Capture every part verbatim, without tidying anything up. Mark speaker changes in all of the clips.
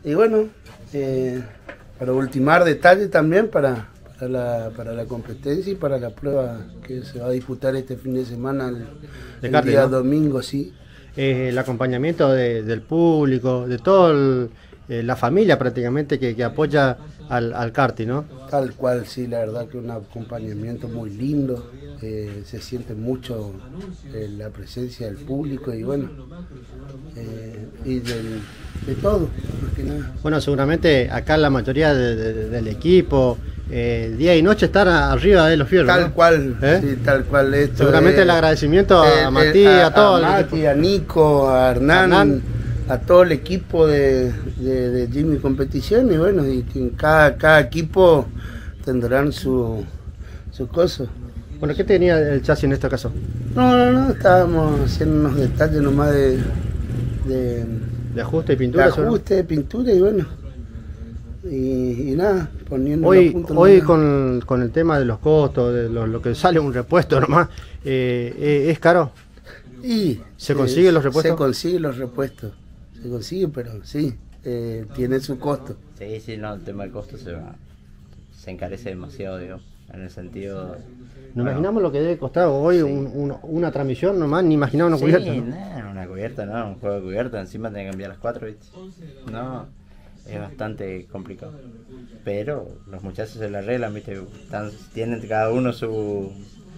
Speaker 1: Y bueno, eh, para ultimar detalles también para, para, la, para la competencia y para la prueba que se va a disputar este fin de semana, el,
Speaker 2: De
Speaker 1: el
Speaker 2: karting,
Speaker 1: día
Speaker 2: ¿no?
Speaker 1: domingo, sí.
Speaker 2: Eh, el acompañamiento de- del público, de toda la familia prácticamente que, que apoya al, al karting, ¿no?
Speaker 1: Tal cual, sí, la verdad que un acompañamiento muy lindo, eh, se siente mucho eh, la presencia del público y bueno, eh, y del, de todo, más que nada.
Speaker 2: Bueno, seguramente acá la mayoría de- de- del equipo, eh, día y noche están a- arriba de los fierros,
Speaker 1: Tal
Speaker 2: ¿no?
Speaker 1: cual,
Speaker 2: ¿Eh?
Speaker 1: sí, tal cual. Esto
Speaker 2: Seguramente
Speaker 1: es,
Speaker 2: el agradecimiento a
Speaker 1: eh,
Speaker 2: Matías,
Speaker 1: eh,
Speaker 2: a, todo el
Speaker 1: a
Speaker 2: equipo.
Speaker 1: Mati, a Nico, a Hernán,
Speaker 2: Hernán.
Speaker 1: a todo el equipo de, de, de Jimmy Competición y bueno, y que en cada, cada equipo tendrán su, su coso.
Speaker 2: Bueno, ¿qué tenía el chasis en este caso?
Speaker 1: No, no, no, estábamos haciendo unos detalles nomás de, de,
Speaker 2: De ajuste y
Speaker 1: de
Speaker 2: pintura. seguro.
Speaker 1: ajuste, de pintura y bueno, y, y nada, poniendo
Speaker 2: Hoy,
Speaker 1: los puntos
Speaker 2: hoy
Speaker 1: nomás.
Speaker 2: con, con el tema de los costos, de lo, lo que sale un repuesto nomás, eh, eh, ¿es caro?
Speaker 1: Y
Speaker 2: ¿Se consiguen los repuestos?
Speaker 1: Se consiguen los repuestos, se consigue, pero sí, eh, tiene su costo.
Speaker 3: Sí, sí, no, el tema del costo se va, se encarece demasiado, digo, en el sentido...
Speaker 2: Nos
Speaker 3: bueno,
Speaker 2: imaginamos lo que debe costar hoy
Speaker 3: sí.
Speaker 2: un- un- una transmisión nomás, ni imaginaba una
Speaker 3: sí,
Speaker 2: cubierta, ¿no?
Speaker 3: nah, una cubierta, no, un juego de cubierta, encima tenés que cambiar las cuatro, ¿viste? No, es bastante complicado. Pero los muchachos se la arreglan, ¿viste? Están- tienen cada uno su...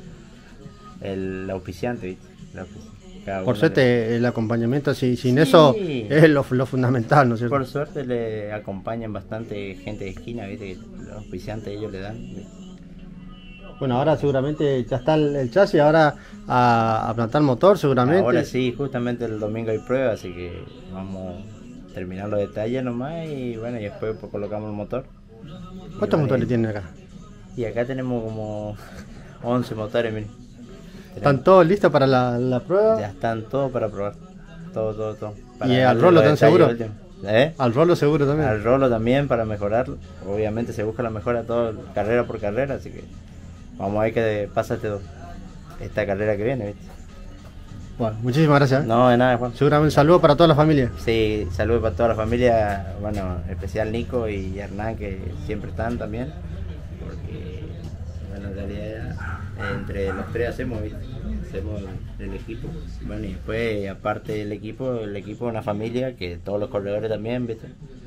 Speaker 3: el auspiciante, ¿viste? El auspici- cada
Speaker 2: Por
Speaker 3: uno
Speaker 2: suerte el acompañamiento, si, sin
Speaker 3: Sí.
Speaker 2: eso es lo, lo fundamental, ¿no es
Speaker 3: le-
Speaker 2: cierto?
Speaker 3: Por suerte le acompañan bastante gente de esquina, ¿viste? Que los auspiciantes ellos le dan, ¿viste?
Speaker 2: Bueno, ahora seguramente ya está el, el chasis, ahora a, a plantar motor seguramente.
Speaker 3: Ahora sí, justamente el domingo hay prueba, así que vamos a terminar los detalles nomás y bueno, y después pues, colocamos el motor. Y
Speaker 2: ¿Cuántos
Speaker 3: bueno,
Speaker 2: motores
Speaker 3: y-
Speaker 2: tienen acá?
Speaker 3: Y acá tenemos como once motores, miren.
Speaker 2: ¿Están todos listos para la, la prueba?
Speaker 3: Ya están todos para probar. Todo, todo, todo. Para
Speaker 2: ¿Y al
Speaker 3: darle
Speaker 2: rolo
Speaker 3: los
Speaker 2: tan
Speaker 3: detalles
Speaker 2: seguro?
Speaker 3: últimos. ¿Eh?
Speaker 2: Al rolo seguro también.
Speaker 3: Al rolo también para mejorarlo. Obviamente se busca la mejora todo, carrera por carrera, así que vamos a ver qué pasa este, esta carrera que viene, ¿viste?
Speaker 2: Bueno, muchísimas gracias. ¿eh?
Speaker 3: No, de nada, Juan.
Speaker 2: Seguramente un saludo para toda la familia.
Speaker 3: Sí, saludos para toda la familia, bueno, en especial Nico y Hernán que siempre están también, porque bueno, en realidad entre los tres hacemos, ¿viste? Hacemos el, el equipo, bueno y después aparte del equipo, el equipo es una familia que todos los corredores también, ¿viste?